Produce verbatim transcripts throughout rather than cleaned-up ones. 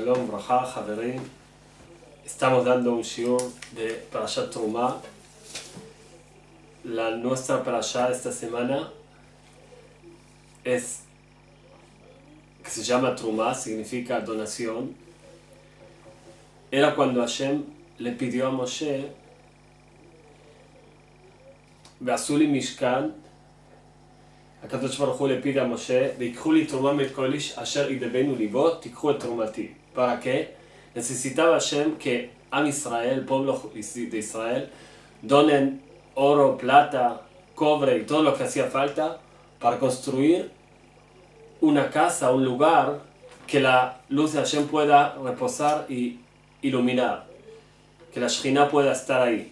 Shalom, Braja, Javerim. Estamos dando un shiur de Parashat Trumah. La nuestra Parashat esta semana es que se llama Trumah, significa donación. Era cuando Hashem le pidió a Moshe Be'asuli Mishkan. הקדוש ברוך הוא le pide a Moshe, ויקחו לי תרומה מכל איש אשר ידבנו ליבו, תיקחו את תרומתי. ¿Para qué? Necesitaba Hashem que Am Israel, el pueblo de Israel, donen oro, plata, cobre y todo lo que hacía falta para construir una casa, un lugar que la luz de Hashem pueda reposar y iluminar, que la Shekhinah pueda estar ahí.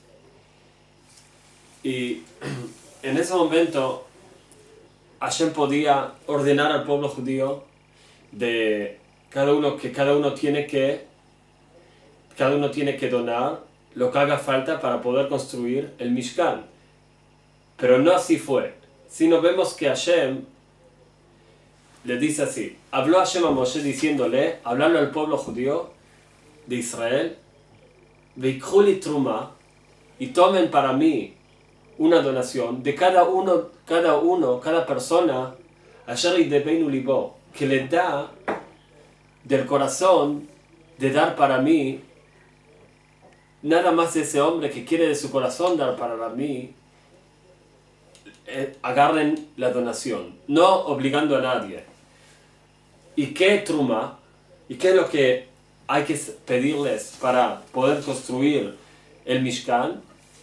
Y en ese momento Hashem podía ordenar al pueblo judío de cada uno que cada uno tiene que cada uno tiene que donar lo que haga falta para poder construir el Mishkan. Pero no así fue, sino vemos que Hashem le dice así. Habló Hashem a Moshe diciéndole, hablarle al pueblo judío de Israel, Veikhu li truma, y tomen para mí una donación de cada uno, cada uno, cada persona, Asher yidbeinu libo, que le da del corazón de dar para mí, nada más de ese hombre que quiere de su corazón dar para mí, eh, agarren la donación, no obligando a nadie. ¿Y qué truma? ¿Y qué es lo que hay que pedirles para poder construir el Mishkan?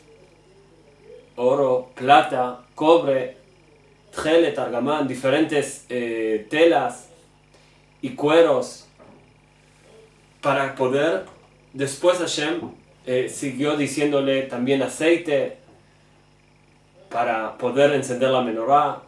Oro, plata, cobre, tjelet, argamán, diferentes eh, telas y cueros para poder. Después Hashem eh, siguió diciéndole también aceite para poder encender la menorá,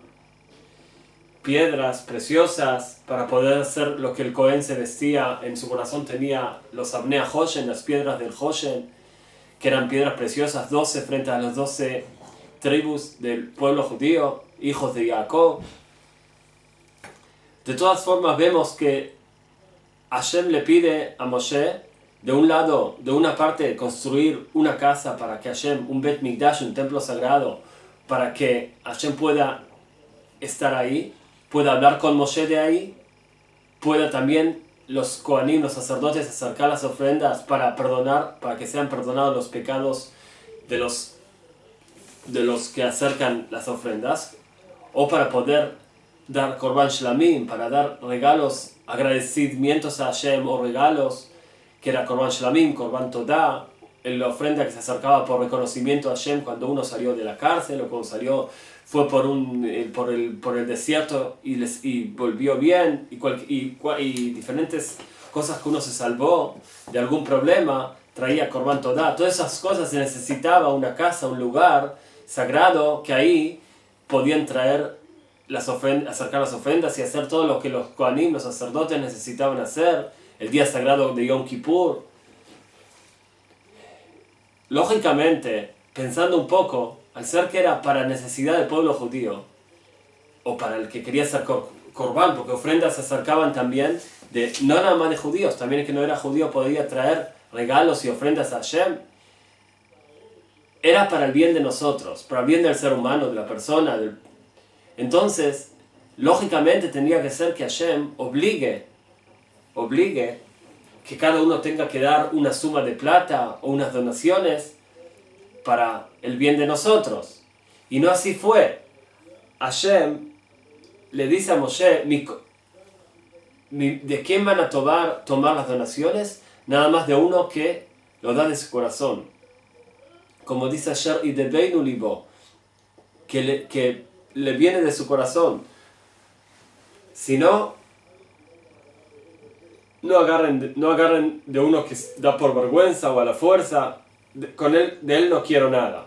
piedras preciosas para poder hacer lo que el Cohen se vestía. En su corazón tenía los Abnei Hoshen, las piedras del Hoshen, que eran piedras preciosas, doce frente a las doce tribus del pueblo judío, hijos de Jacob. De todas formas vemos que Hashem le pide a Moshe, de un lado, de una parte, construir una casa para que Hashem, un Bet Mikdash, un templo sagrado, para que Hashem pueda estar ahí, pueda hablar con Moshe de ahí, pueda también los Kohanim, los sacerdotes, acercar las ofrendas para perdonar, para que sean perdonados los pecados de los, de los que acercan las ofrendas, o para poder dar Korban Shlamim, para dar regalos, agradecimientos a Hashem, o regalos, que era Korban Shlamim, Korban Todah, la ofrenda que se acercaba por reconocimiento a Hashem cuando uno salió de la cárcel, o cuando salió, fue por, un, por, el, por el desierto y, les, y volvió bien, y, cual, y, y diferentes cosas que uno se salvó de algún problema, traía Korban Todah. Todas esas cosas se necesitaba una casa, un lugar sagrado, que ahí podían traer las ofrendas, acercar las ofrendas y hacer todo lo que los Kohanim, los sacerdotes, necesitaban hacer, el día sagrado de Yom Kippur. Lógicamente, pensando un poco, al ser que era para necesidad del pueblo judío, o para el que quería hacer cor Korban, porque ofrendas se acercaban también, de, no nada más de judíos, también el que no era judío podía traer regalos y ofrendas a Hashem, era para el bien de nosotros, para el bien del ser humano, de la persona. Del... Entonces, lógicamente tendría que ser que Hashem obligue, obligue, que cada uno tenga que dar una suma de plata o unas donaciones para el bien de nosotros. Y no así fue. Hashem le dice a Moshe, mi, mi, ¿de quién van a tomar, tomar las donaciones? Nada más de uno que lo da de su corazón. Como dice Asher yidbeinu libo, que le, que le viene de su corazón. Si no, no agarren, no agarren de uno que da por vergüenza o a la fuerza. De, con él, de él no quiero nada.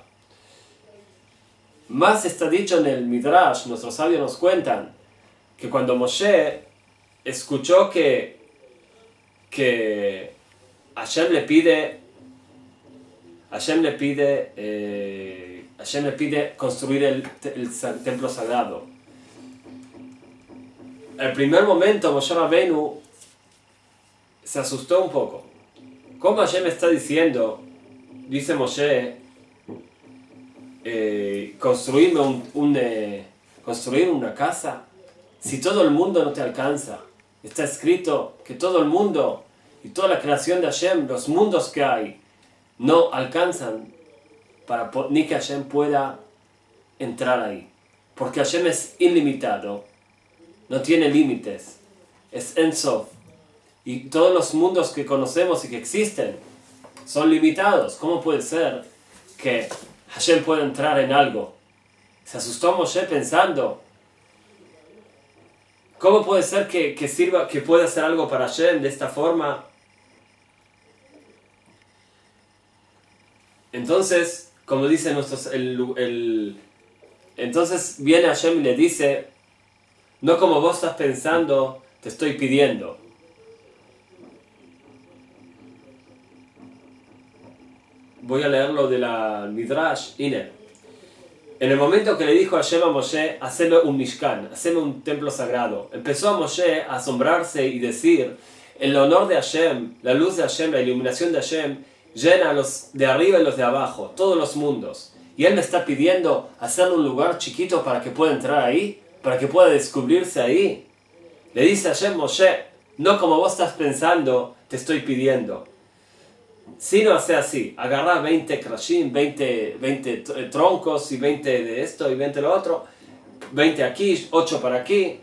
Más está dicho en el Midrash, nuestros sabios nos cuentan, que cuando Moshe escuchó que, que Hashem le pide, Hashem le pide, eh, Hashem le pide construir el, el templo sagrado. El primer momento Moshe Rabbeinu se asustó un poco. ¿Cómo Hashem está diciendo, dice Moshe, eh, construirme un, un, eh, construir una casa? Si todo el mundo no te alcanza. Está escrito que todo el mundo y toda la creación de Hashem, los mundos que hay, no alcanzan para ni que Hashem pueda entrar ahí. Porque Hashem es ilimitado, no tiene límites, es Ein Sof. Y todos los mundos que conocemos y que existen son limitados. ¿Cómo puede ser que Hashem pueda entrar en algo? Se asustó Moshe pensando, ¿cómo puede ser que, que sirva, que pueda hacer algo para Hashem de esta forma? Entonces, como dice nuestros, el, el, entonces viene Hashem y le dice, no como vos estás pensando, te estoy pidiendo. Voy a leerlo de la Midrash. Ine. En el momento que le dijo Hashem a Moshe, haceme un Mishkan, haceme un templo sagrado, empezó a Moshe a asombrarse y decir, el honor de Hashem, la luz de Hashem, la iluminación de Hashem, llena a los de arriba y los de abajo, todos los mundos. Y él me está pidiendo hacerle un lugar chiquito para que pueda entrar ahí, para que pueda descubrirse ahí. Le dice Hashem, Moshe, no como vos estás pensando, te estoy pidiendo. Si no hace así, agarra veinte krashim, veinte, veinte troncos y veinte de esto y veinte de lo otro, veinte aquí, ocho para aquí.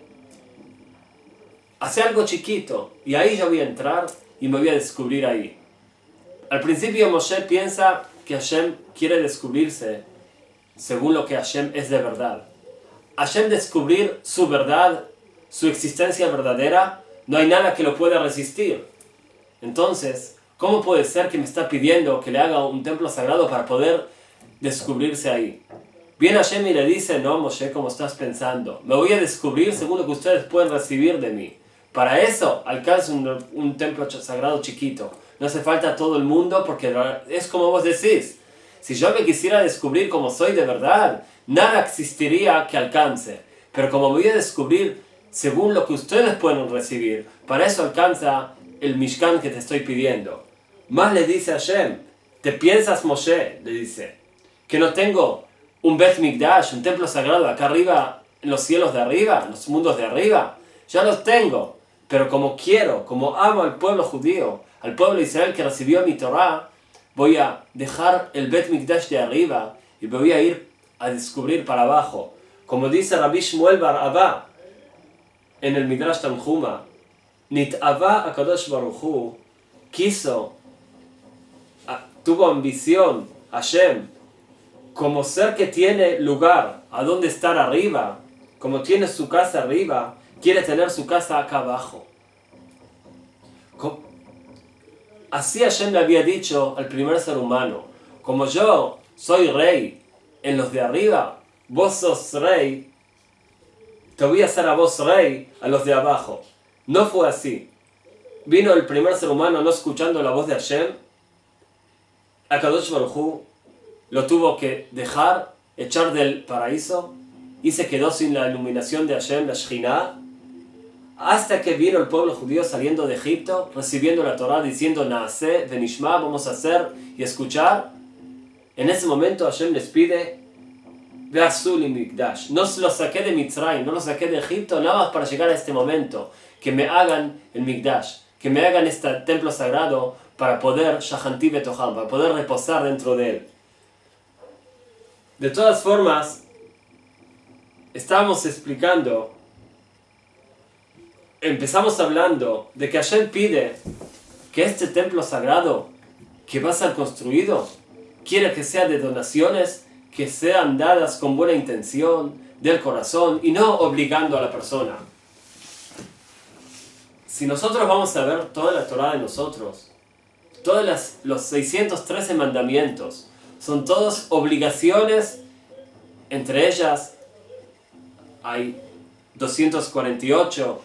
Hace algo chiquito y ahí yo voy a entrar y me voy a descubrir ahí. Al principio Moshe piensa que Hashem quiere descubrirse según lo que Hashem es de verdad. Hashem descubrir su verdad, su existencia verdadera, no hay nada que lo pueda resistir. Entonces, ¿cómo puede ser que me está pidiendo que le haga un templo sagrado para poder descubrirse ahí? Viene Hashem y le dice, no Moshe, como estás pensando, me voy a descubrir según lo que ustedes pueden recibir de mí. Para eso alcanzo un, un templo sagrado chiquito. No hace falta todo el mundo porque es como vos decís. Si yo me quisiera descubrir como soy de verdad, nada existiría que alcance. Pero como voy a descubrir según lo que ustedes pueden recibir, para eso alcanza el Mishkan que te estoy pidiendo. Más le dice a Hashem, ¿te piensas, Moshe? Le dice, que no tengo un Bet Mikdash, un templo sagrado acá arriba, en los cielos de arriba, en los mundos de arriba. Ya los tengo, pero como quiero, como amo al pueblo judío, al pueblo de Israel que recibió mi Torah, voy a dejar el Bet Mikdash de arriba y me voy a ir a descubrir para abajo. Como dice Rabbi Shmuel Bar Abba en el Midrash Tanhuma, Nit'ava HaKadosh Baruch Hu, quiso, tuvo ambición, Hashem, como ser que tiene lugar a donde estar arriba, como tiene su casa arriba, quiere tener su casa acá abajo. Así Hashem le había dicho al primer ser humano, como yo soy rey en los de arriba, vos sos rey, te voy a hacer a vos rey a los de abajo. No fue así. Vino el primer ser humano no escuchando la voz de Hashem. Akadosh Baruj Hu lo tuvo que dejar, echar del paraíso y se quedó sin la iluminación de Hashem, la Shekhinah, hasta que vino el pueblo judío saliendo de Egipto, recibiendo la Torah, diciendo Naaseh, Venishma, vamos a hacer y escuchar. En ese momento Hashem les pide Ve'asuli Mikdash. No lo saqué de Mitzrayim, no lo saqué de Egipto, nada más para llegar a este momento. Que me hagan el Mikdash, que me hagan este templo sagrado para poder Shahanti Betoham, para poder reposar dentro de él. De todas formas, estábamos explicando, empezamos hablando de que Hashem pide que este templo sagrado que va a ser construido, quiere que sea de donaciones que sean dadas con buena intención, del corazón, y no obligando a la persona. Si nosotros vamos a ver toda la Torah de nosotros, todos las, los seiscientos trece mandamientos, son todas obligaciones, entre ellas hay doscientos cuarenta y ocho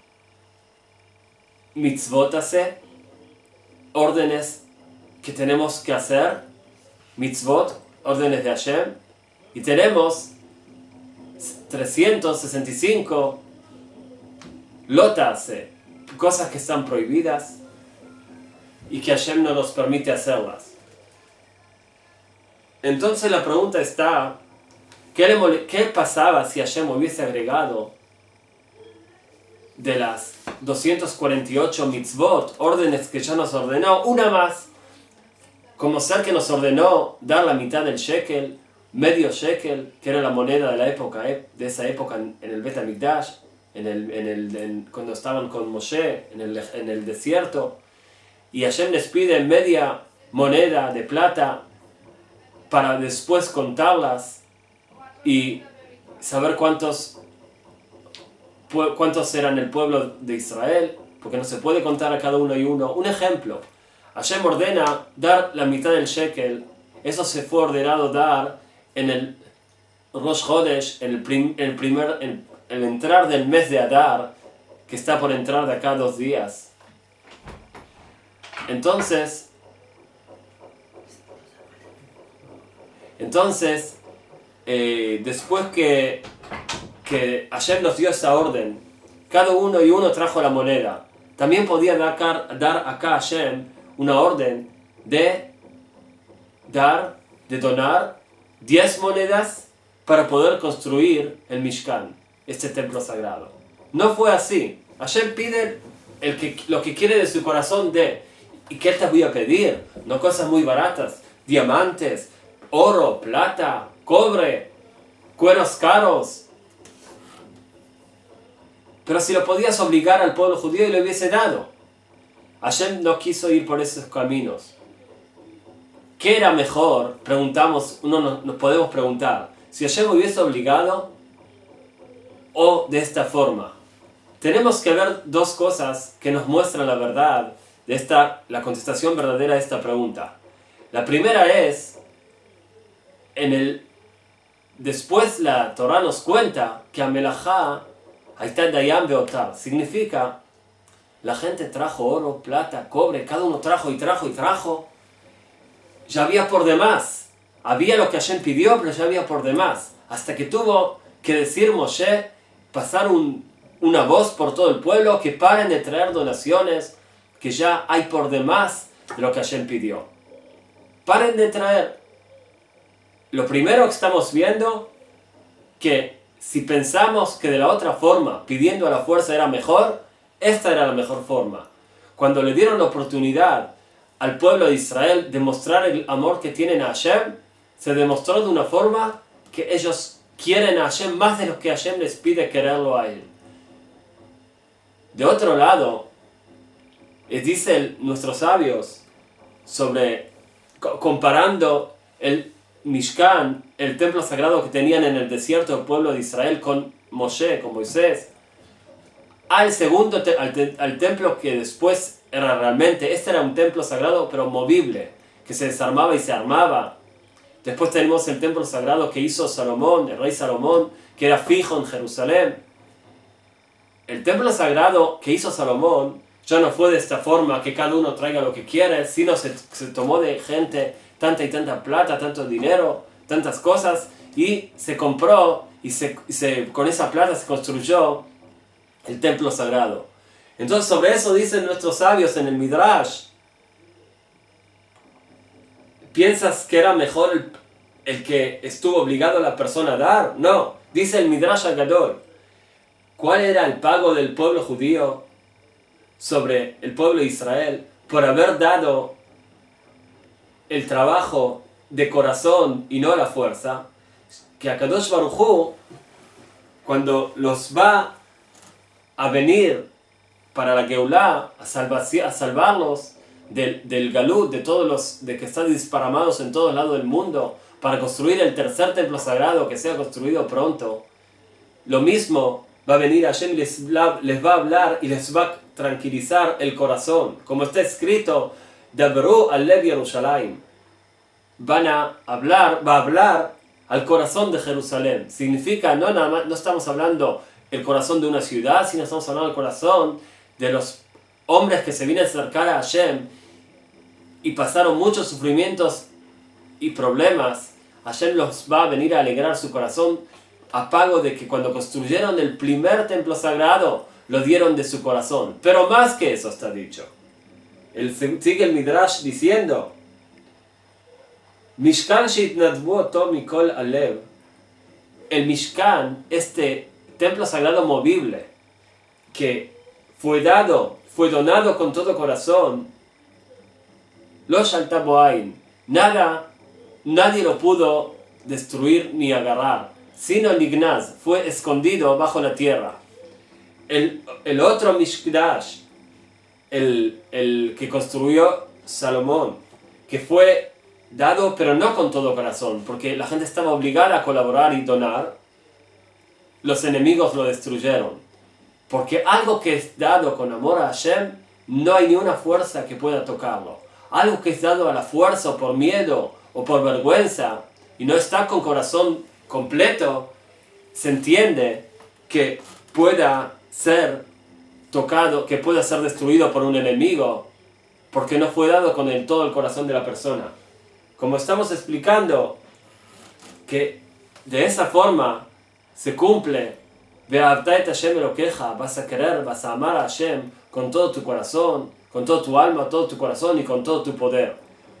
mitzvot, órdenes que tenemos que hacer, mitzvot, órdenes de Hashem, y tenemos trescientos sesenta y cinco lotas, cosas que están prohibidas, y que Hashem no nos permite hacerlas. Entonces la pregunta está, ¿qué, le mole- qué pasaba si Hashem hubiese agregado de las doscientas cuarenta y ocho mitzvot, órdenes que ya nos ordenó, una más? Como ser que nos ordenó dar la mitad del shekel, medio shekel, que era la moneda de la época, de esa época en el Bet HaMikdash, en el, en el, en, cuando estaban con Moshe en el, en el desierto, y Hashem les pide media moneda de plata para después contarlas y saber cuántos, cuántos eran el pueblo de Israel, porque no se puede contar a cada uno y uno. Un ejemplo, Hashem ordena dar la mitad del shekel, eso se fue ordenado dar en el Rosh Chodesh, en el, prim, el primer, el, el entrar del mes de Adar, que está por entrar de acá dos días. Entonces, entonces eh, después que, que Hashem nos dio esa orden, cada uno y uno trajo la moneda. También podía dar, dar acá a Hashem una orden de dar, de donar diez monedas para poder construir el Mishkan, este templo sagrado. No fue así. Hashem pide el que, lo que quiere de su corazón de. ¿Y qué te voy a pedir? No cosas muy baratas. Diamantes, oro, plata, cobre, cueros caros. Pero si lo podías obligar al pueblo judío y lo hubiese dado. Hashem no quiso ir por esos caminos. ¿Qué era mejor? Preguntamos, uno nos, nos podemos preguntar. Si Hashem hubiese obligado o de esta forma. Tenemos que ver dos cosas que nos muestran la verdad de esta, la contestación verdadera de esta pregunta. La primera es, en el, después la Torah nos cuenta que Amelajá Haitá Dayan Beotar, significa la gente trajo oro, plata, cobre, cada uno trajo y trajo y trajo. Ya había por demás. Había lo que Hashem pidió, pero ya había por demás. Hasta que tuvo que decir Moshe, pasar un, una voz por todo el pueblo, que paren de traer donaciones, que ya hay por demás de lo que Hashem pidió. Paren de traer. Lo primero que estamos viendo, que si pensamos que de la otra forma, pidiendo a la fuerza era mejor, esta era la mejor forma. Cuando le dieron la oportunidad al pueblo de Israel de mostrar el amor que tienen a Hashem, se demostró de una forma que ellos quieren a Hashem más de lo que Hashem les pide quererlo a él. De otro lado, dicen nuestros sabios sobre, comparando el Mishkan, el templo sagrado que tenían en el desierto del pueblo de Israel con Moshe, con Moisés, al segundo, te, al, te, al templo que después era realmente, este era un templo sagrado pero movible, que se desarmaba y se armaba. Después tenemos el templo sagrado que hizo Salomón, el rey Salomón, que era fijo en Jerusalén. El templo sagrado que hizo Salomón ya no fue de esta forma, que cada uno traiga lo que quiere, sino se, se tomó de gente tanta y tanta plata, tanto dinero, tantas cosas, y se compró, y, se, y se, con esa plata se construyó el templo sagrado. Entonces sobre eso dicen nuestros sabios en el Midrash, ¿piensas que era mejor el, el que estuvo obligado a la persona a dar? No, dice el Midrash Agadol. ¿Cuál era el pago del pueblo judío sobre el pueblo de Israel por haber dado el trabajo de corazón y no la fuerza? Que Akadosh Baruj Hu, cuando los va a venir para la Geulá, a, salvar, a salvarlos del, del Galut, de todos los de que están disparamados en todos lados del mundo, para construir el tercer templo sagrado que sea construido pronto, lo mismo va a venir Hashem y les, les va a hablar y les va a tranquilizar el corazón. Como está escrito, Dabru al-Lev Yerushalayim. Van a hablar, va a hablar al corazón de Jerusalén. Significa, no, nada más, no estamos hablando el corazón de una ciudad, sino estamos hablando del corazón de los hombres que se vienen a acercar a Hashem y pasaron muchos sufrimientos y problemas. Hashem los va a venir a alegrar su corazón a pago de que cuando construyeron el primer templo sagrado lo dieron de su corazón. Pero más que eso está dicho. El, sigue el Midrash diciendo, Mishkan sheitnadvu oto mikol alev. El Mishkan, este templo sagrado movible, que fue dado, fue donado con todo corazón, lo shalta boain, nada, nadie lo pudo destruir ni agarrar, sino Nignaz, fue escondido bajo la tierra. El, el otro Mishkdash, el, el que construyó Salomón, que fue dado pero no con todo corazón, porque la gente estaba obligada a colaborar y donar, los enemigos lo destruyeron. Porque algo que es dado con amor a Hashem, no hay ni una fuerza que pueda tocarlo. Algo que es dado a la fuerza o por miedo o por vergüenza y no está con corazón completo, se entiende que pueda ser tocado, que pueda ser destruido por un enemigo, porque no fue dado con el, todo el corazón de la persona. Como estamos explicando, que de esa forma se cumple, Ve'ahavta et Hashem Elokeja, vas a querer, vas a amar a Hashem con todo tu corazón, con todo tu alma, todo tu corazón y con todo tu poder.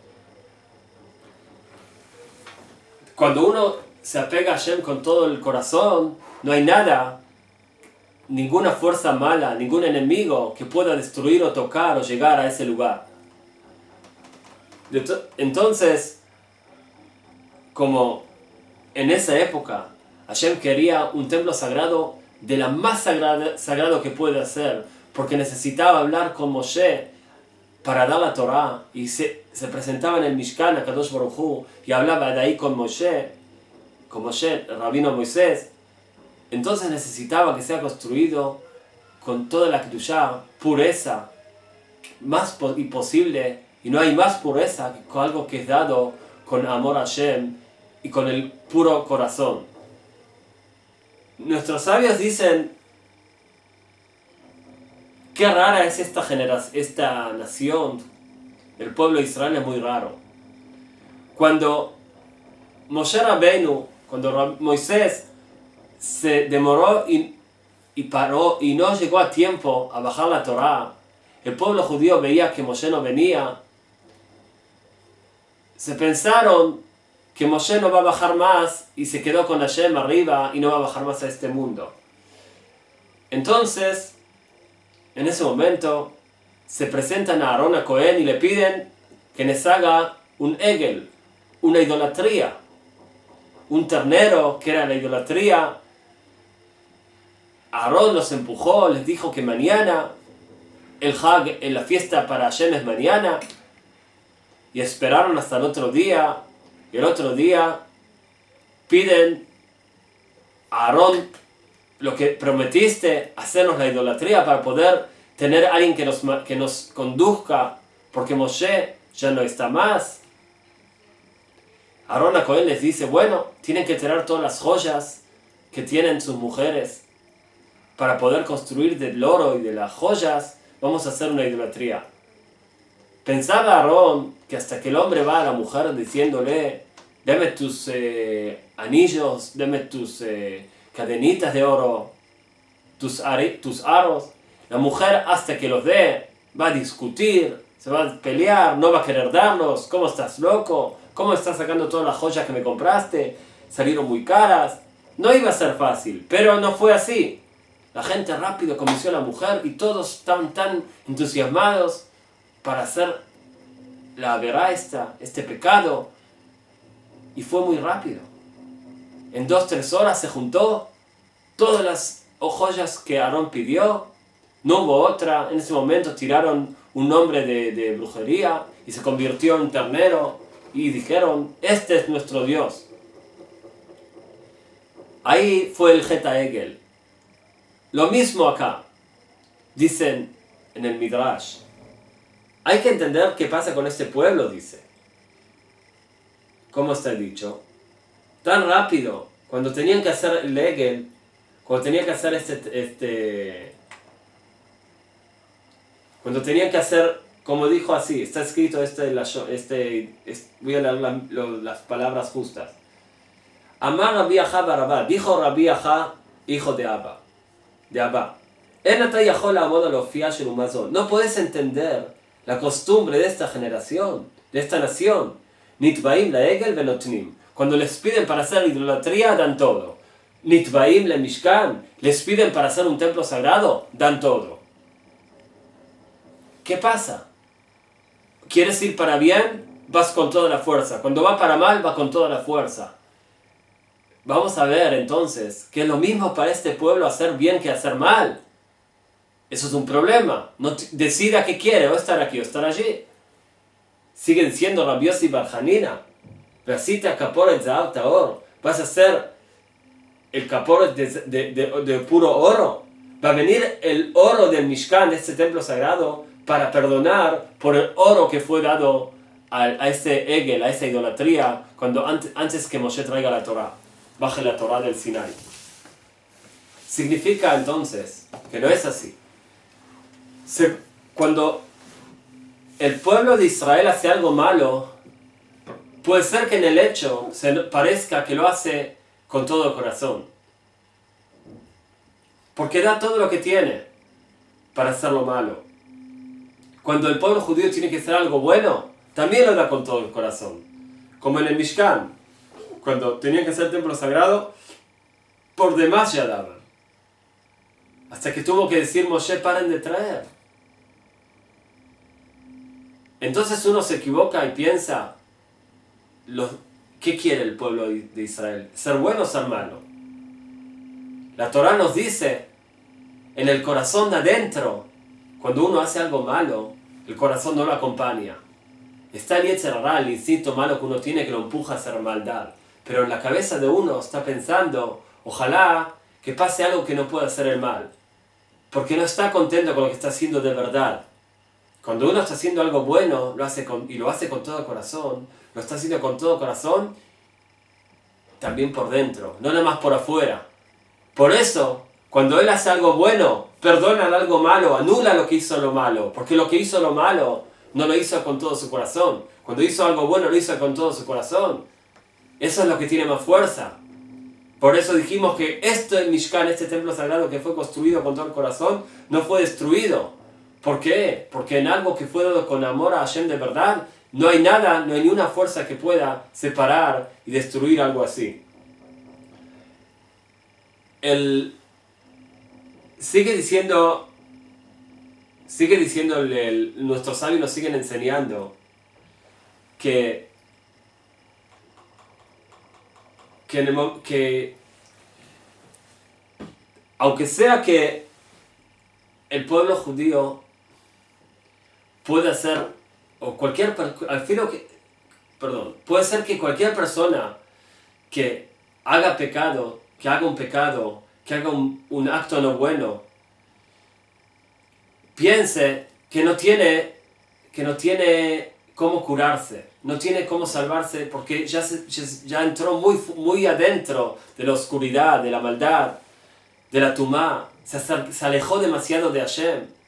Cuando uno se apega a Hashem con todo el corazón, no hay nada, ninguna fuerza mala, ningún enemigo que pueda destruir o tocar o llegar a ese lugar. Entonces, como en esa época Hashem quería un templo sagrado de la más sagrada, sagrado que puede hacer, porque necesitaba hablar con Moshe para dar la Torah, y se, se presentaba en el Mishkan a Kadosh Baruj Hu, y hablaba de ahí con Moshe, con Moshe, el rabino Moisés. Entonces necesitaba que sea construido con toda la Kedushá, pureza, más posible, y no hay más pureza que con algo que es dado con amor a Hashem y con el puro corazón. Nuestros sabios dicen, qué rara es esta generación, esta nación, el pueblo de Israel es muy raro. Cuando Moshe Rabbeinu, cuando Moisés se demoró y, y paró y no llegó a tiempo a bajar la Torá, el pueblo judío veía que Moshe no venía, se pensaron que Moshe no va a bajar más y se quedó con Hashem arriba y no va a bajar más a este mundo. Entonces, en ese momento, se presentan a Aarón a Cohen y le piden que les haga un egel, una idolatría, un ternero que era la idolatría. Aarón los empujó, les dijo que mañana, el Hag, en la fiesta para Hashem es mañana, y esperaron hasta el otro día, y el otro día piden a Aarón, lo que prometiste, hacernos la idolatría para poder tener a alguien que nos, que nos conduzca, porque Moshe ya no está más. Aarón a Cohen les dice, bueno, tienen que tirar todas las joyas que tienen sus mujeres para poder construir del oro y de las joyas, vamos a hacer una idolatría. Pensaba Aarón que hasta que el hombre va a la mujer diciéndole, dame tus eh, anillos, dame tus eh, cadenitas de oro, tus, tus aros, la mujer hasta que los dé va a discutir, se va a pelear, no va a querer darlos, ¿cómo estás loco? ¿Cómo estás sacando todas las joyas que me compraste? Salieron muy caras. No iba a ser fácil, pero no fue así. La gente rápido convenció a la mujer y todos estaban tan entusiasmados para hacer la verá esta, este pecado. Y fue muy rápido. En dos, tres horas se juntó todas las joyas que Aarón pidió. No hubo otra. En ese momento tiraron un nombre de, de brujería y se convirtió en ternero. Y dijeron, este es nuestro Dios. Ahí fue el Geta Egel. Lo mismo acá. Dicen en el Midrash. Hay que entender qué pasa con este pueblo, dice. ¿Cómo está dicho? Tan rápido. Cuando tenían que hacer el Egel, cuando tenían que hacer este... este cuando tenían que hacer... Como dijo así, está escrito este, este, este voy a leer la, lo, las palabras justas. Amar Rabbi Ajá Barabá, dijo Rabbi Ajá, hijo de Abba, de Abba. No puedes entender la costumbre de esta generación, de esta nación. Nitbaim la egel venotnim. Cuando les piden para hacer idolatría, dan todo. Nitbaim la mishkan. Les piden para hacer un templo sagrado, dan todo. ¿Qué pasa? ¿Quieres ir para bien? Vas con toda la fuerza. Cuando va para mal, va con toda la fuerza. Vamos a ver entonces que es lo mismo para este pueblo hacer bien que hacer mal. Eso es un problema. No decida qué quiere, o estar aquí o estar allí. Sigue diciendo Rabbi Yossi bar Hanina, Vasita kaporet zahav taor. Vas a hacer el kaporet de, de, de, de puro oro. Va a venir el oro del Mishkan, de este templo sagrado, para perdonar por el oro que fue dado a, a este egel, a esta idolatría, cuando antes, antes que Moshe traiga la Torah, baje la Torah del Sinai. Significa entonces que no es así. Se, cuando el pueblo de Israel hace algo malo, puede ser que en el hecho se parezca que lo hace con todo el corazón. Porque da todo lo que tiene para hacerlo malo. Cuando el pueblo judío tiene que hacer algo bueno, también lo da con todo el corazón. Como en el Mishkan, cuando tenían que hacer el templo sagrado, por demás ya daban. Hasta que tuvo que decir Moshe, paren de traer. Entonces uno se equivoca y piensa, los, ¿qué quiere el pueblo de Israel? ¿Ser bueno o ser malo? La Torah nos dice, en el corazón de adentro, cuando uno hace algo malo, el corazón no lo acompaña. Está el Yetzer Hara, el instinto malo que uno tiene que lo empuja a hacer maldad. Pero en la cabeza de uno está pensando, ojalá que pase algo que no pueda hacer el mal. Porque no está contento con lo que está haciendo de verdad. Cuando uno está haciendo algo bueno lo hace con, y lo hace con todo corazón, lo está haciendo con todo corazón, también por dentro, no nada más por afuera. Por eso, cuando él hace algo bueno, perdona algo malo, anula lo que hizo lo malo, porque lo que hizo lo malo no lo hizo con todo su corazón. Cuando hizo algo bueno lo hizo con todo su corazón. Eso es lo que tiene más fuerza. Por eso dijimos que este Mishkan, este templo sagrado que fue construido con todo el corazón, no fue destruido. ¿Por qué? Porque en algo que fue dado con amor a Hashem de verdad, no hay nada, no hay ni una fuerza que pueda separar y destruir algo así. El, sigue diciendo, sigue diciendo, el, el, nuestros sabios nos siguen enseñando que, que, en el, que aunque sea que el pueblo judío puede hacer, o cualquier, al fin, perdón, puede ser que cualquier persona que haga pecado, que haga un pecado, que haga un, un acto no bueno, piense que no tiene, que no tiene cómo curarse, no tiene cómo salvarse, porque ya, se, ya entró muy, muy adentro de la oscuridad, de la maldad, de la tumá, se, se alejó demasiado de Hashem.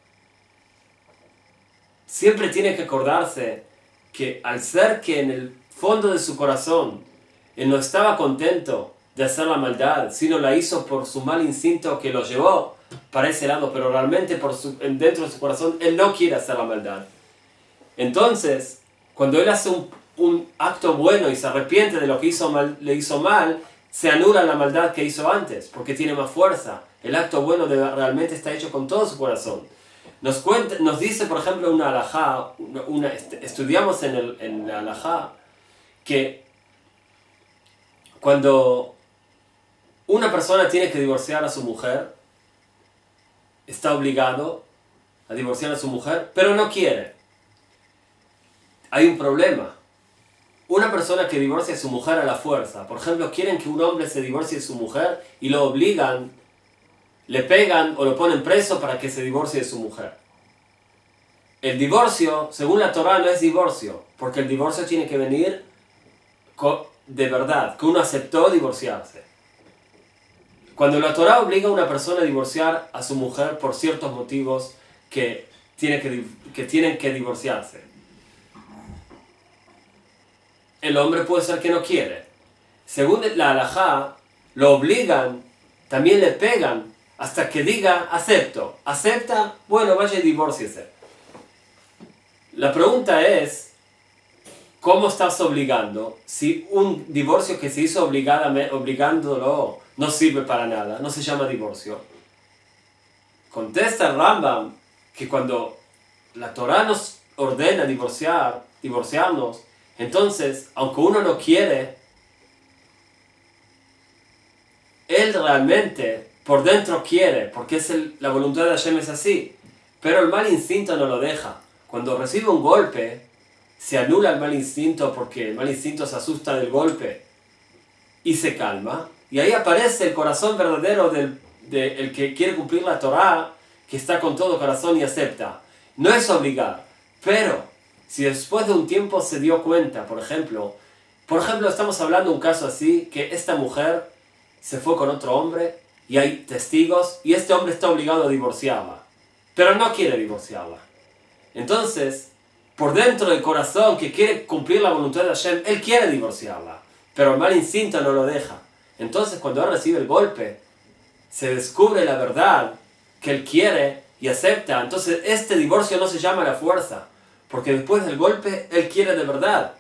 Siempre tiene que acordarse que al ser que en el fondo de su corazón él no estaba contento de hacer la maldad, sino la hizo por su mal instinto que lo llevó para ese lado, pero realmente por su, dentro de su corazón él no quiere hacer la maldad. Entonces, cuando él hace un, un acto bueno y se arrepiente de lo que hizo mal, le hizo mal, se anula la maldad que hizo antes, porque tiene más fuerza. El acto bueno de, realmente está hecho con todo su corazón. Nos, cuenta, nos dice, por ejemplo, una halajá, una, una, estudiamos en, el, en la halajá, que cuando una persona tiene que divorciar a su mujer, está obligado a divorciar a su mujer, pero no quiere. Hay un problema. Una persona que divorcia a su mujer a la fuerza, por ejemplo, quieren que un hombre se divorcie de su mujer y lo obligan, le pegan o lo ponen preso para que se divorcie de su mujer. El divorcio, según la Torah, no es divorcio, porque el divorcio tiene que venir de verdad, que uno aceptó divorciarse. Cuando la Torah obliga a una persona a divorciar a su mujer por ciertos motivos que, tiene que, que tienen que divorciarse, el hombre puede ser que no quiere. Según la halajá, lo obligan, también le pegan, hasta que diga, acepto. Acepta, bueno, vaya y divórciese. La pregunta es, ¿cómo estás obligando si un divorcio que se hizo obligándolo no sirve para nada? No se llama divorcio. Contesta el Rambam que cuando la Torah nos ordena divorciar, divorciarnos, entonces, aunque uno no quiere, él realmente por dentro quiere, porque es el, la voluntad de Hashem es así, pero el mal instinto no lo deja. Cuando recibe un golpe, se anula el mal instinto porque el mal instinto se asusta del golpe y se calma, y ahí aparece el corazón verdadero del de el que quiere cumplir la Torah, que está con todo corazón y acepta. No es obligar, pero si después de un tiempo se dio cuenta, por ejemplo, por ejemplo estamos hablando de un caso así, que esta mujer se fue con otro hombre y hay testigos y este hombre está obligado a divorciarla, pero no quiere divorciarla. Entonces, por dentro del corazón que quiere cumplir la voluntad de Hashem, él quiere divorciarla, pero el mal instinto no lo deja. Entonces, cuando él recibe el golpe, se descubre la verdad que él quiere y acepta. Entonces, este divorcio no se llama la fuerza, porque después del golpe, él quiere de verdad.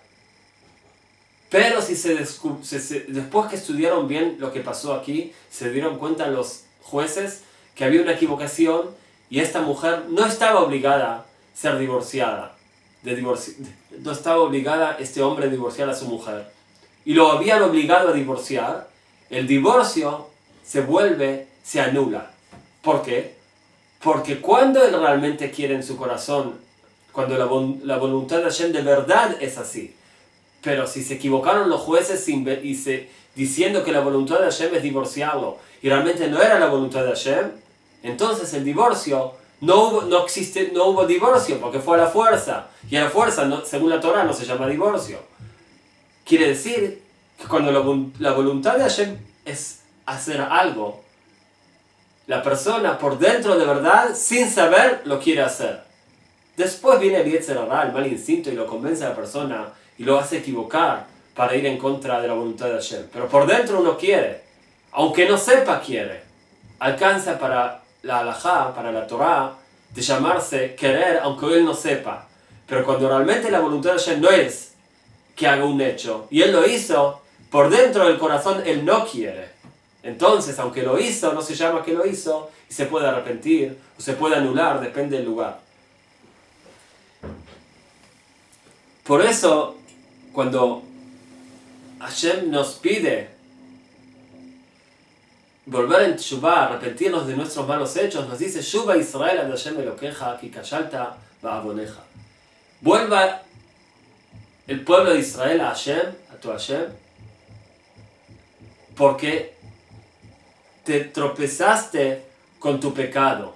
Pero si se, se, se después que estudiaron bien lo que pasó aquí, se dieron cuenta los jueces que había una equivocación y esta mujer no estaba obligada a ser divorciada. De divorci no estaba obligada este hombre a divorciar a su mujer. Y lo habían obligado a divorciar. El divorcio se vuelve, se anula. ¿Por qué? Porque cuando él realmente quiere en su corazón, cuando la, la voluntad de Hashem de verdad es así. Pero si se equivocaron los jueces sin, y se, diciendo que la voluntad de Hashem es divorciarlo y realmente no era la voluntad de Hashem, entonces el divorcio, no hubo, no existe, no hubo divorcio porque fue a la fuerza. Y a la fuerza, no, según la Torah, no se llama divorcio. Quiere decir que cuando la, la voluntad de Hashem es hacer algo, la persona por dentro de verdad, sin saber, lo quiere hacer. Después viene el Yetzer Hara, el mal instinto, y lo convence a la persona y lo hace equivocar para ir en contra de la voluntad de Hashem. Pero por dentro uno quiere, aunque no sepa quiere. Alcanza para la halajá, para la Torah, de llamarse querer, aunque él no sepa. Pero cuando realmente la voluntad de Hashem no es que haga un hecho, y él lo hizo, por dentro del corazón él no quiere. Entonces, aunque lo hizo, no se llama que lo hizo, y se puede arrepentir, o se puede anular, depende del lugar. Por eso, cuando Hashem nos pide volver en Teshuvah, arrepentirnos de nuestros malos hechos, nos dice, Shuva Israel ad Hashem Elokeja, ki kashalta ba'avoneja. Vuelva el pueblo de Israel a Hashem, a tu Hashem, porque te tropezaste con tu pecado.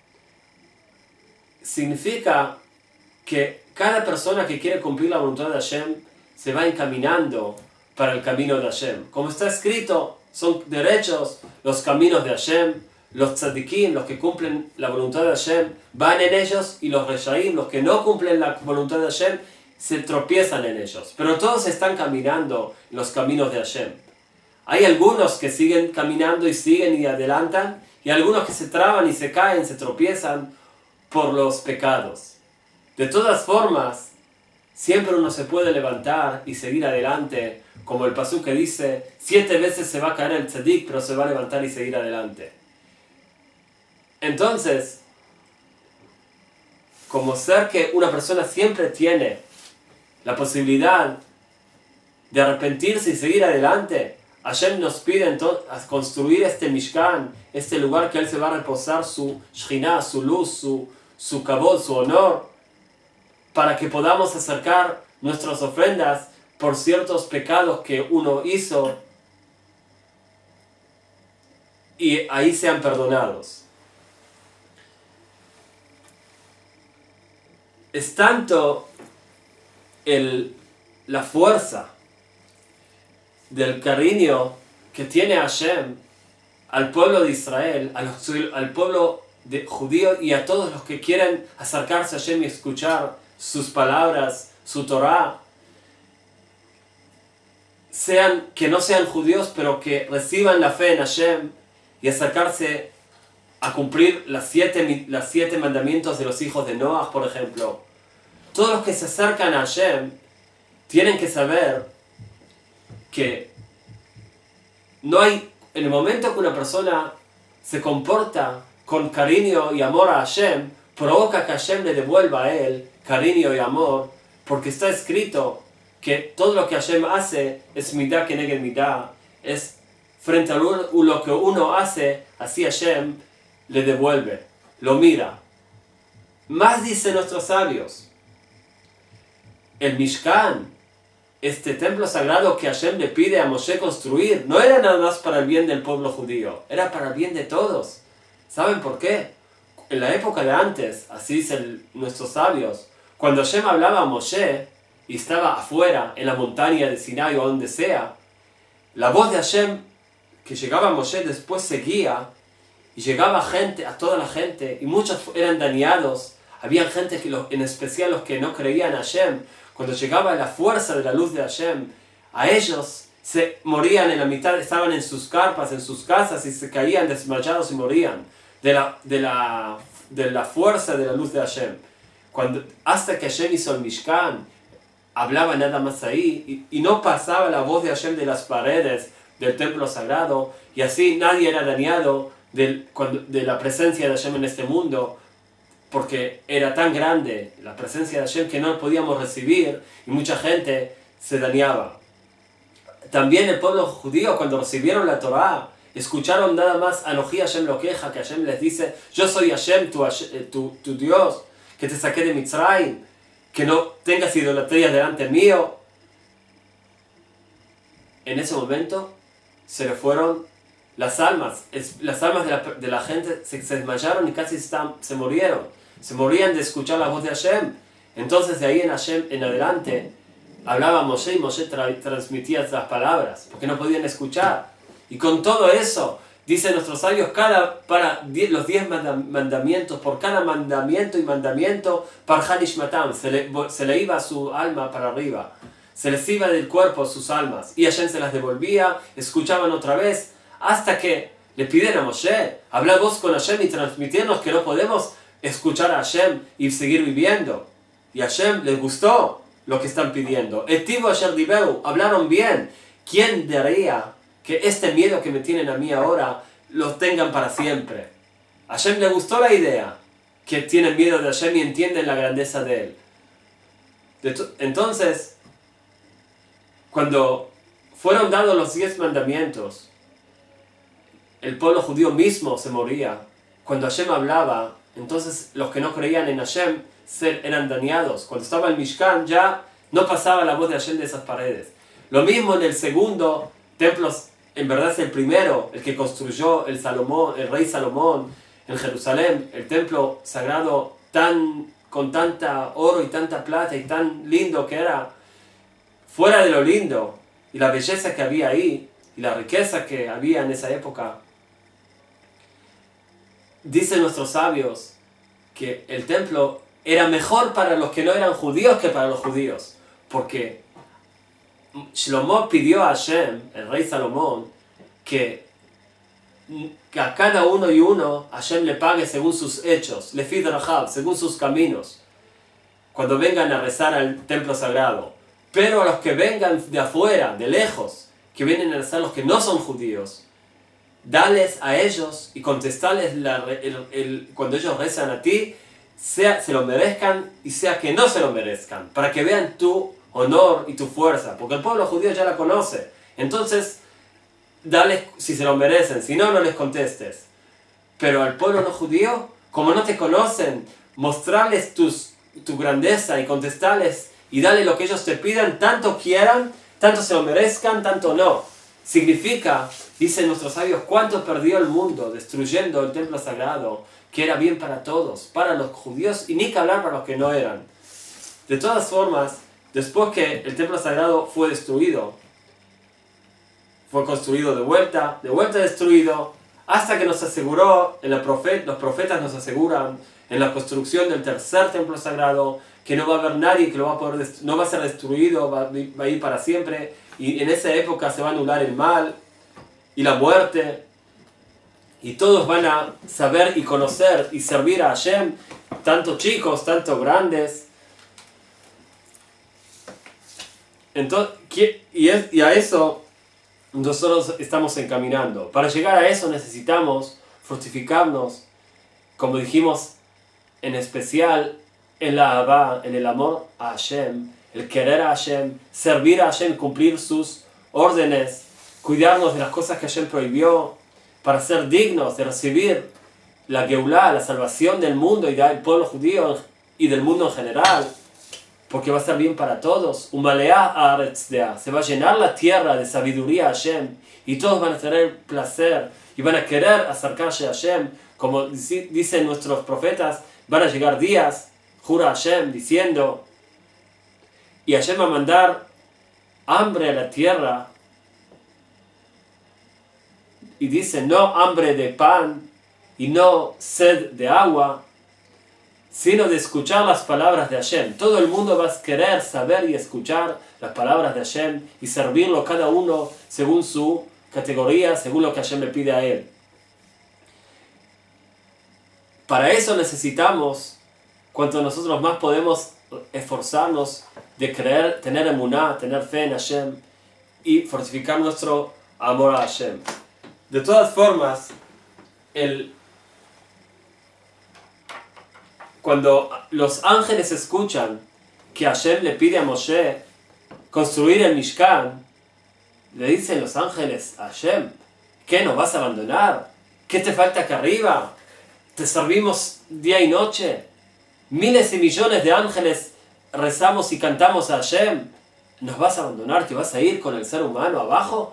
Significa que cada persona que quiere cumplir la voluntad de Hashem se va encaminando para el camino de Hashem. Como está escrito, son derechos los caminos de Hashem. Los tzadikim, los que cumplen la voluntad de Hashem, van en ellos, y los reshaim, los que no cumplen la voluntad de Hashem, se tropiezan en ellos. Pero todos están caminando en los caminos de Hashem. Hay algunos que siguen caminando y siguen y adelantan, y algunos que se traban y se caen, se tropiezan por los pecados. De todas formas, siempre uno se puede levantar y seguir adelante, como el pasuk que dice, siete veces se va a caer el tzadik, pero se va a levantar y seguir adelante. Entonces, como ser que una persona siempre tiene la posibilidad de arrepentirse y seguir adelante, Hashem nos pide entonces construir este Mishkan, este lugar que Él se va a reposar su Shekhinah, su luz, su, su kabod, su honor, para que podamos acercar nuestras ofrendas por ciertos pecados que uno hizo y ahí sean perdonados. Es tanto el, la fuerza del cariño que tiene Hashem al pueblo de Israel, a los, al pueblo de judío y a todos los que quieren acercarse a Hashem y escuchar sus palabras, su Torah, sean, que no sean judíos, pero que reciban la fe en Hashem y acercarse a cumplir las siete, las siete mandamientos de los hijos de Noah, por ejemplo. todos los que se acercan a Hashem tienen que saber que no hay, en el momento que una persona se comporta con cariño y amor a Hashem, provoca que Hashem le devuelva a él cariño y amor, porque está escrito que todo lo que Hashem hace es midah keneged midah, es frente a lo que uno hace, así Hashem le devuelve, lo mira. Más dicen nuestros sabios, el Mishkan, este templo sagrado que Hashem le pide a Moshe construir, no era nada más para el bien del pueblo judío, era para el bien de todos. ¿Saben por qué? En la época de antes, así dicen nuestros sabios, cuando Hashem hablaba a Moshe y estaba afuera, en la montaña de Sinai o donde sea, la voz de Hashem que llegaba a Moshe después seguía y llegaba gente, a toda la gente, y muchos eran dañados. Había gente, que los, en especial los que no creían a Hashem, cuando llegaba la fuerza de la luz de Hashem, a ellos se morían en la mitad, estaban en sus carpas, en sus casas, y se caían desmayados y morían de la, de la, de la fuerza de la luz de Hashem. Cuando, hasta que Hashem hizo el Mishkan, hablaba nada más ahí, y, y no pasaba la voz de Hashem de las paredes del templo sagrado, y así nadie era dañado de, cuando, de la presencia de Hashem en este mundo, porque era tan grande la presencia de Hashem que no lo podíamos recibir, y mucha gente se dañaba. También el pueblo judío, cuando recibieron la Torá, escucharon nada más Anoji Hashem lo queja, que Hashem les dice, yo soy Hashem, tu, tu, tu Dios, que te saqué de Mitzrayim, que no tengas idolatrías delante mío. En ese momento se le fueron las almas, es, las almas de la, de la gente se, se desmayaron y casi están, se murieron, se morían de escuchar la voz de Hashem. Entonces de ahí en, Hashem, en adelante hablaba Moshe y Moshe tra, transmitía las palabras, porque no podían escuchar. Y con todo eso, dicen nuestros sabios, cada, para die, los diez mandamientos, por cada mandamiento y mandamiento, Parhanish Matam, se le, se le iba su alma para arriba, se les iba del cuerpo sus almas, y Hashem se las devolvía, escuchaban otra vez, hasta que le piden a Moshe, habla vos con Hashem y transmitirnos que no podemos escuchar a Hashem y seguir viviendo. Y a Hashem les gustó lo que están pidiendo. Etivo Asher Dibeu, hablaron bien. ¿Quién daría que este miedo que me tienen a mí ahora lo tengan para siempre? A Hashem le gustó la idea, que tienen miedo de Hashem y entienden la grandeza de él. Entonces, cuando fueron dados los diez mandamientos, el pueblo judío mismo se moría. Cuando Hashem hablaba, entonces los que no creían en Hashem eran dañados. Cuando estaba el Mishkan ya no pasaba la voz de Hashem de esas paredes. Lo mismo en el segundo templo, en verdad es el primero, el que construyó el, Salomón, el rey Salomón en Jerusalén, el templo sagrado tan, con tanta oro y tanta plata y tan lindo que era. Fuera de lo lindo y la belleza que había ahí y la riqueza que había en esa época, dicen nuestros sabios que el templo era mejor para los que no eran judíos que para los judíos, porque Shlomo pidió a Hashem, el rey Salomón, que, que a cada uno y uno Hashem le pague según sus hechos, lefid rahab, según sus caminos, cuando vengan a rezar al templo sagrado. Pero a los que vengan de afuera, de lejos, que vienen a rezar, los que no son judíos, dales a ellos y contestarles la, el, el, cuando ellos rezan a ti, sea se lo merezcan y sea que no se lo merezcan, para que vean tu honor y tu fuerza, porque el pueblo judío ya la conoce. Entonces, dales si se lo merecen, si no, no les contestes. Pero al pueblo no judío, como no te conocen, mostrarles tus, tu grandeza y contestarles y darle lo que ellos te pidan, tanto quieran, tanto se lo merezcan, tanto no. Significa, dicen nuestros sabios, cuánto perdió el mundo destruyendo el templo sagrado, que era bien para todos, para los judíos y ni que hablar para los que no eran. De todas formas, después que el templo sagrado fue destruido, fue construido de vuelta, de vuelta destruido, hasta que nos aseguró, en la profet, los profetas nos aseguran, en la construcción del tercer templo sagrado, que no va a haber nadie que lo va a poder, no va a ser destruido, va, va a ir para siempre, y en esa época se va a anular el mal y la muerte, y todos van a saber y conocer y servir a Hashem, tanto chicos, tanto grandes. Entonces, y, es, y a eso nosotros estamos encaminando. Para llegar a eso necesitamos fortificarnos, como dijimos, en especial en la Ahavá, en el amor a Hashem, el querer a Hashem, servir a Hashem, cumplir sus órdenes, cuidarnos de las cosas que Hashem prohibió, para ser dignos de recibir la Geulá, la salvación del mundo y del pueblo judío y del mundo en general, porque va a ser bien para todos. Umaleá haaretz, se va a llenar la tierra de sabiduría a Hashem y todos van a tener placer y van a querer acercarse a Hashem. Como dicen nuestros profetas, van a llegar días, jura Hashem, diciendo, y Hashem va a mandar hambre a la tierra, y dice, no hambre de pan y no sed de agua, sino de escuchar las palabras de Hashem. Todo el mundo va a querer saber y escuchar las palabras de Hashem y servirlo cada uno según su categoría, según lo que Hashem le pide a él. Para eso necesitamos, cuanto nosotros más podemos esforzarnos de creer, tener emuná, tener fe en Hashem y fortificar nuestro amor a Hashem. De todas formas, el, cuando los ángeles escuchan que Hashem le pide a Moshe construir el Mishkan, le dicen los ángeles a Hashem, ¿qué, nos vas a abandonar? ¿Qué te falta acá arriba? Te servimos día y noche. Miles y millones de ángeles rezamos y cantamos a Hashem. ¿Nos vas a abandonar? ¿Te vas a ir con el ser humano abajo?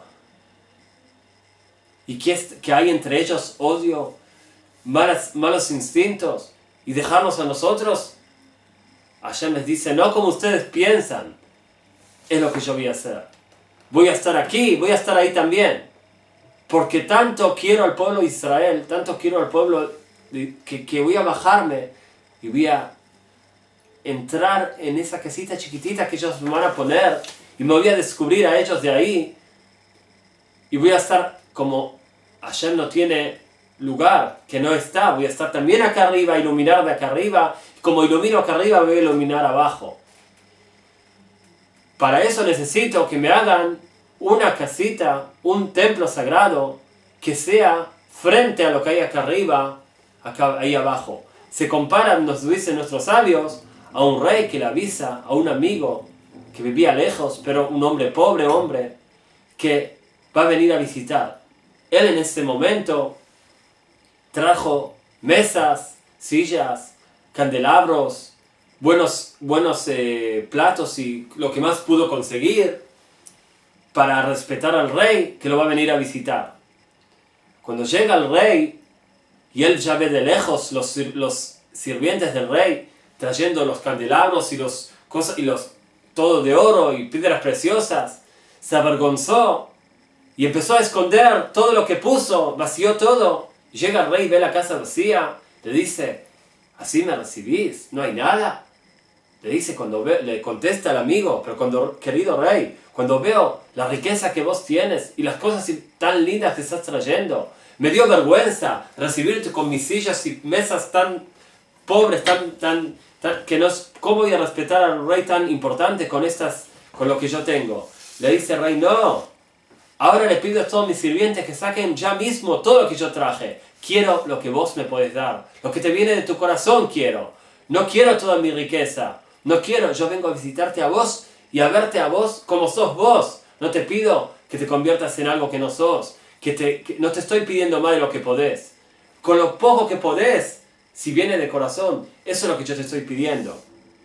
¿Y que, es, que hay entre ellos odio, malas, malos instintos y dejarnos a nosotros? Hashem les dice, no como ustedes piensan, es lo que yo voy a hacer. Voy a estar aquí, voy a estar ahí también. Porque tanto quiero al pueblo de Israel, tanto quiero al pueblo que, que voy a bajarme y voy a entrar en esa casita chiquitita que ellos me van a poner y me voy a descubrir a ellos de ahí y voy a estar como Hashem no tiene lugar, que no está, voy a estar también acá arriba, iluminar de acá arriba, como ilumino acá arriba voy a iluminar abajo. Para eso necesito que me hagan una casita, un templo sagrado que sea frente a lo que hay acá arriba, acá, ahí abajo. Se comparan, nos dicen nuestros sabios, a un rey que le avisa a un amigo que vivía lejos, pero un hombre pobre, hombre, que va a venir a visitar. Él en este momento trajo mesas, sillas, candelabros, buenos, buenos eh, platos y lo que más pudo conseguir para respetar al rey que lo va a venir a visitar. Cuando llega el rey y él ya ve de lejos los, los sirvientes del rey trayendo los candelabros y los cosas y los todo de oro y piedras preciosas, se avergonzó y empezó a esconder todo lo que puso, vació todo. Llega el rey, ve la casa vacía, le dice, ¿así me recibís? ¿No hay nada? Le dice, cuando ve, le contesta al amigo, pero cuando, querido rey, cuando veo la riqueza que vos tienes y las cosas tan lindas que estás trayendo, me dio vergüenza recibirte con mis sillas y mesas tan pobres, tan, tan, tan que no, ¿cómo voy a respetar al rey tan importante con estas, con lo que yo tengo? Le dice el rey, no, ahora le pido a todos mis sirvientes que saquen ya mismo todo lo que yo traje. Quiero lo que vos me podés dar, lo que te viene de tu corazón quiero. No quiero toda mi riqueza, no quiero, yo vengo a visitarte a vos y a verte a vos como sos vos. No te pido que te conviertas en algo que no sos, que te, que no te estoy pidiendo más de lo que podés. Con lo poco que podés, si viene de corazón, eso es lo que yo te estoy pidiendo.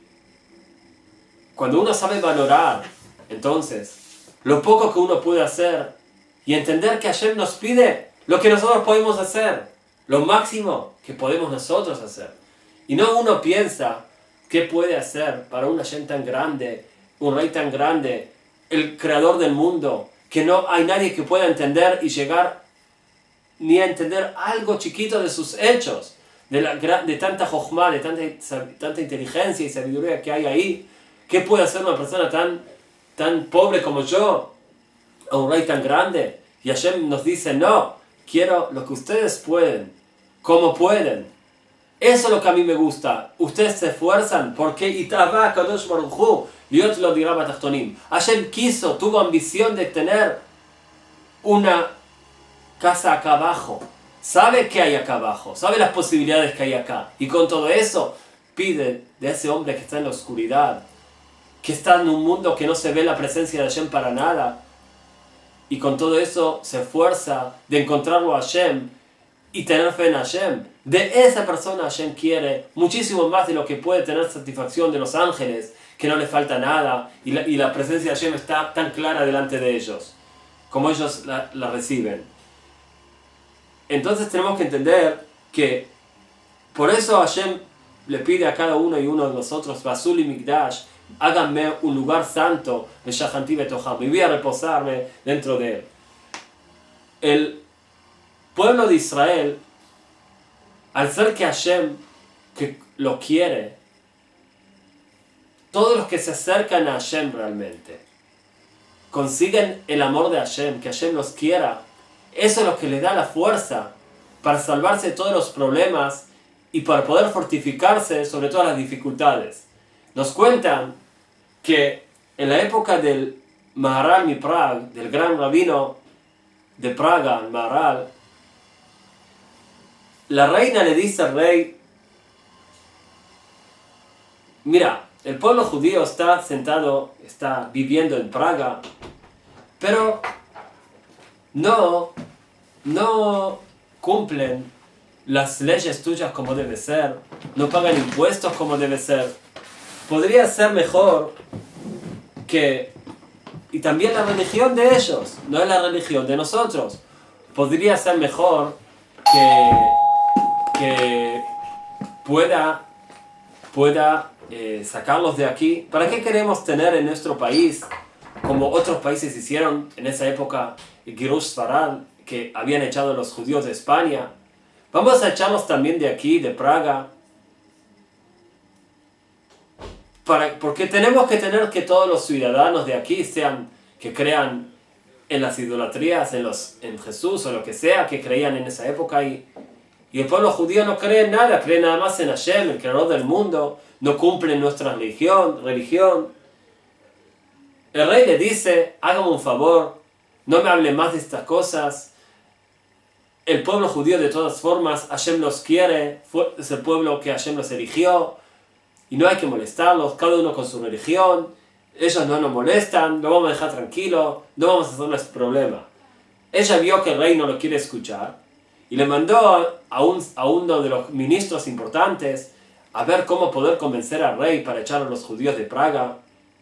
Cuando uno sabe valorar, entonces, lo poco que uno puede hacer y entender que Hashem nos pide lo que nosotros podemos hacer, lo máximo que podemos nosotros hacer. Y no uno piensa qué puede hacer para un Hashem tan grande, un rey tan grande, el creador del mundo, que no hay nadie que pueda entender y llegar ni a entender algo chiquito de sus hechos, de, la, de tanta jochma, de tanta, tanta inteligencia y sabiduría que hay ahí. ¿Qué puede hacer una persona tan, tan pobre como yo a un rey tan grande? Y Hashem nos dice, no, quiero lo que ustedes pueden, como pueden. Eso es lo que a mí me gusta. Ustedes se esfuerzan porque Itabá Kadosh Baruj Hu, Liot lo dirá Batachtonim. Hashem quiso, tuvo ambición de tener una casa acá abajo. Sabe qué hay acá abajo, sabe las posibilidades que hay acá. Y con todo eso, pide de ese hombre que está en la oscuridad, que está en un mundo que no se ve la presencia de Hashem para nada. Y con todo eso se esfuerza de encontrarlo a Hashem y tener fe en Hashem. De esa persona Hashem quiere muchísimo más de lo que puede tener satisfacción de los ángeles, que no le falta nada y la, y la presencia de Hashem está tan clara delante de ellos, como ellos la, la reciben. Entonces tenemos que entender que por eso Hashem le pide a cada uno y uno de nosotros, Basuli Mikdash, háganme un lugar santo, y voy a reposarme dentro de él. El pueblo de Israel, al ser que Hashem que lo quiere, todos los que se acercan a Hashem realmente consiguen el amor de Hashem, que Hashem los quiera. Eso es lo que les da la fuerza para salvarse de todos los problemas y para poder fortificarse sobre todas las dificultades. Nos cuentan que en la época del Maharal mi Prag, del gran rabino de Praga, el Maharal, la reina le dice al rey: mira, el pueblo judío está sentado, está viviendo en Praga, pero no, no cumplen las leyes tuyas como debe ser, no pagan impuestos como debe ser. Podría ser mejor que... Y también la religión de ellos, no es la religión de nosotros. Podría ser mejor que, que pueda, pueda eh, sacarlos de aquí. ¿Para qué queremos tener en nuestro país, como otros países hicieron en esa época, Girush Sfarad, que habían echado a los judíos de España? Vamos a echarlos también de aquí, de Praga. Para, porque tenemos que tener que todos los ciudadanos de aquí sean, que crean en las idolatrías, en, los, en Jesús o lo que sea, que creían en esa época. Y, y el pueblo judío no cree en nada, cree nada más en Hashem, el creador del mundo, no cumple nuestra religión, religión. El rey le dice: hágame un favor, no me hable más de estas cosas. El pueblo judío de todas formas, Hashem los quiere, es el pueblo que Hashem los eligió. Y no hay que molestarlos, cada uno con su religión. Ellos no nos molestan, lo vamos a dejar tranquilo, no vamos a hacerles problema. Ella vio que el rey no lo quiere escuchar y le mandó a, un, a uno de los ministros importantes a ver cómo poder convencer al rey para echar a los judíos de Praga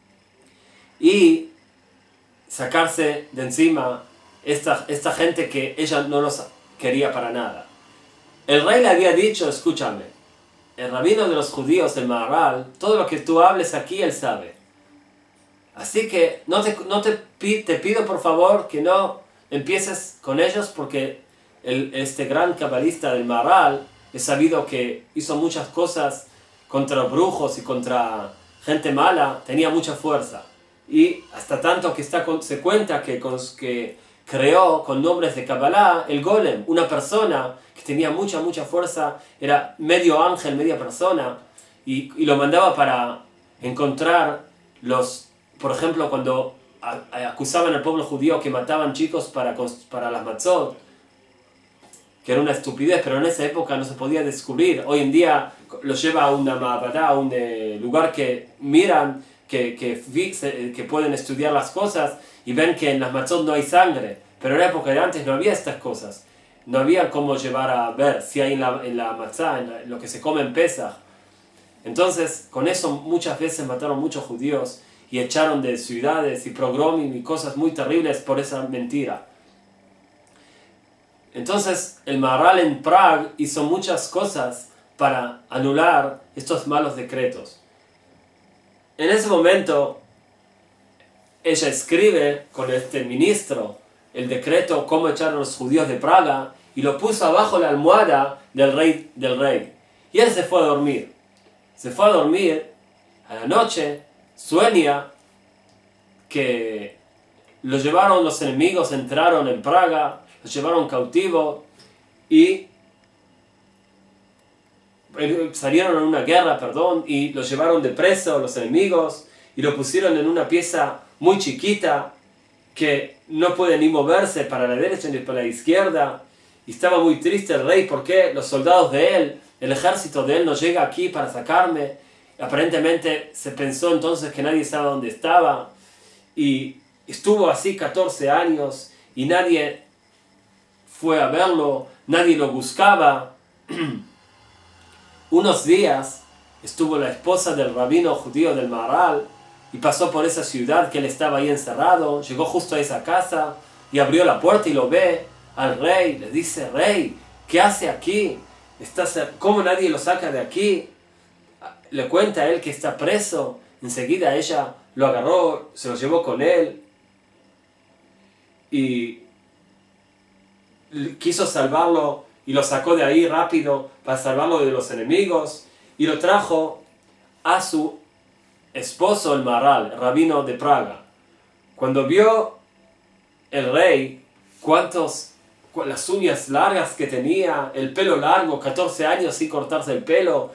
y sacarse de encima esta, esta gente que ella no los quería para nada. El rey le había dicho: escúchame, el rabino de los judíos, el Maharal, todo lo que tú hables aquí, él sabe. Así que no te, no te, te pido por favor que no empieces con ellos, porque el, este gran cabalista del Maharal es sabido que hizo muchas cosas contra brujos y contra gente mala, tenía mucha fuerza. Y hasta tanto que está, se cuenta que, que creó con nombres de Kabbalah el golem, una persona que tenía mucha, mucha fuerza, era medio ángel, media persona, y, y lo mandaba para encontrar los, por ejemplo, cuando a, a, acusaban al pueblo judío que mataban chicos para, para las matzot, que era una estupidez, pero en esa época no se podía descubrir. Hoy en día lo lleva a una ma'abadá, a un eh, lugar que miran, que, que, que pueden estudiar las cosas y ven que en las matzot no hay sangre. Pero en la época de antes no había estas cosas. No había cómo llevar a ver si hay en la, en la matzá, en, la, en lo que se come en Pesach. Entonces, con eso muchas veces mataron muchos judíos y echaron de ciudades y progromim y cosas muy terribles por esa mentira. Entonces, el Maharal en Praga hizo muchas cosas para anular estos malos decretos. En ese momento, ella escribe con este ministro el decreto cómo echar a los judíos de Praga y lo puso abajo la almohada del rey, del rey. Y él se fue a dormir. Se fue a dormir, a la noche, sueña que lo llevaron los enemigos, entraron en Praga, lo llevaron cautivo y salieron en una guerra, perdón, y lo llevaron de preso los enemigos y lo pusieron en una pieza muy chiquita que no puede ni moverse para la derecha ni para la izquierda. Y estaba muy triste el rey porque los soldados de él, el ejército de él no llega aquí para sacarme. Aparentemente se pensó entonces que nadie sabía dónde estaba. Y estuvo así catorce años y nadie fue a verlo, nadie lo buscaba. Unos días estuvo la esposa del rabino judío del Maharal y pasó por esa ciudad que él estaba ahí encerrado. Llegó justo a esa casa y abrió la puerta y lo ve al rey. Le dice: rey, ¿qué hace aquí? ¿Estás, ¿Cómo nadie lo saca de aquí? Le cuenta a él que está preso. Enseguida ella lo agarró, se lo llevó con él y quiso salvarlo y lo sacó de ahí rápido para salvarlo de los enemigos y lo trajo a su esposo el Maharal, el rabino de Praga. Cuando vio el rey cuántos, las uñas largas que tenía, el pelo largo, catorce años sin cortarse el pelo,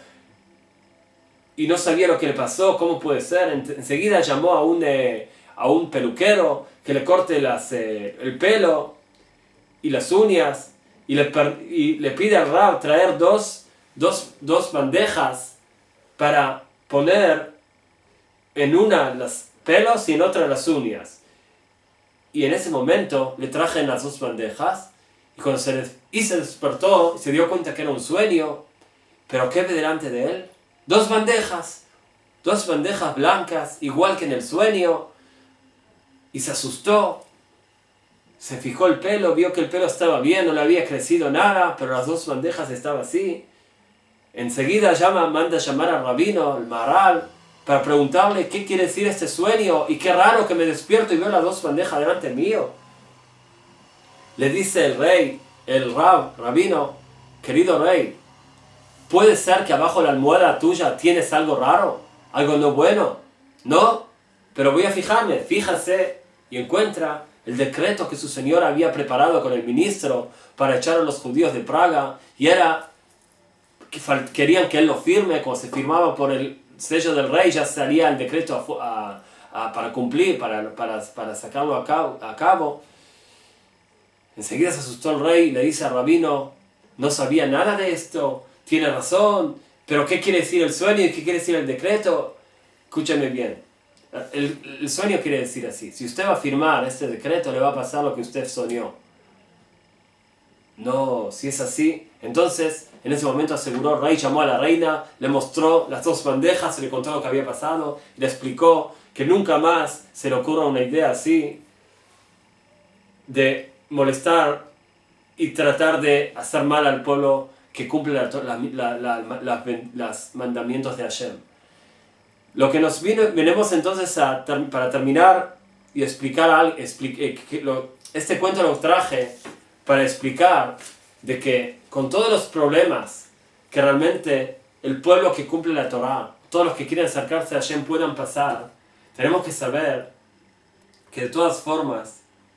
y no sabía lo que le pasó, cómo puede ser, enseguida llamó a un, eh, a un peluquero que le corte las, eh, el pelo y las uñas, y le, y le pide al Rab traer dos, dos, dos bandejas para poner en una los pelos y en otra las uñas. Y en ese momento le trajen las dos bandejas, y cuando se, des y se despertó, se dio cuenta que era un sueño. Pero ¿qué ve delante de él? Dos bandejas, dos bandejas blancas, igual que en el sueño, y se asustó. Se fijó el pelo, vio que el pelo estaba bien, no le había crecido nada, pero las dos bandejas estaban así. Enseguida llama, manda a llamar al rabino, al Maharal, para preguntarle qué quiere decir este sueño, y qué raro que me despierto y veo las dos bandejas delante mío. Le dice el rey, el rab, rabino: querido rey, ¿puede ser que abajo de la almohada tuya tienes algo raro? ¿Algo no bueno? ¿No? Pero voy a fijarme. Fíjase y encuentra el decreto que su señor había preparado con el ministro para echar a los judíos de Praga, y era que querían que él lo firme. Cuando se firmaba por el sello del rey ya salía el decreto a, a, a, para cumplir, para, para, para sacarlo a cabo, a cabo. Enseguida se asustó el rey y le dice al rabino: no sabía nada de esto, tiene razón, pero ¿qué quiere decir el sueño y qué quiere decir el decreto? Escúchame bien. El, el sueño quiere decir así: si usted va a firmar este decreto, le va a pasar lo que usted soñó. No, si es así, entonces en ese momento aseguró el rey, llamó a la reina, le mostró las dos bandejas, le contó lo que había pasado, y le explicó que nunca más se le ocurra una idea así de molestar y tratar de hacer mal al pueblo que cumple la, la, la, la, la, los mandamientos de Hashem. Lo que nos viene, venimos entonces a, para terminar y explicar algo, explique, eh, que lo, este cuento lo traje para explicar de que con todos los problemas que realmente el pueblo que cumple la Torah, todos los que quieren acercarse a Hashem puedan pasar, tenemos que saber que de todas formas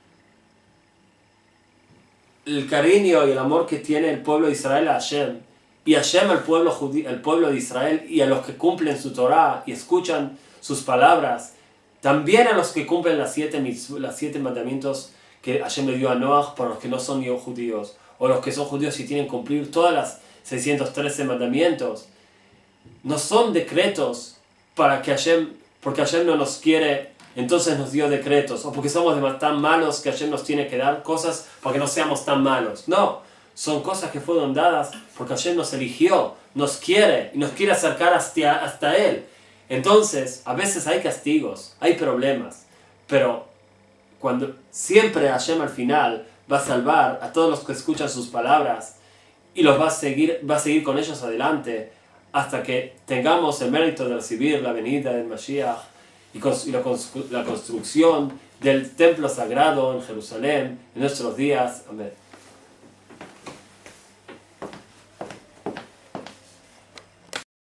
el cariño y el amor que tiene el pueblo de Israel a Hashem, y Hashem al pueblo, judío, el pueblo de Israel, y a los que cumplen su Torah y escuchan sus palabras, también a los que cumplen las siete, las siete mandamientos que Hashem le dio a Noah para los que no son ni judíos, o los que son judíos y tienen que cumplir todas las seiscientos trece mandamientos. No son decretos para que Hashem, porque Hashem no nos quiere, entonces nos dio decretos, o porque somos tan malos que Hashem nos tiene que dar cosas para que no seamos tan malos. No, son cosas que fueron dadas porque Hashem nos eligió, nos quiere y nos quiere acercar hasta, hasta Él. Entonces, a veces hay castigos, hay problemas, pero cuando siempre Hashem al final va a salvar a todos los que escuchan sus palabras y los va a seguir, va a seguir con ellos adelante hasta que tengamos el mérito de recibir la venida del Mashiach y, y la, la construcción del templo sagrado en Jerusalén en nuestros días. Amén.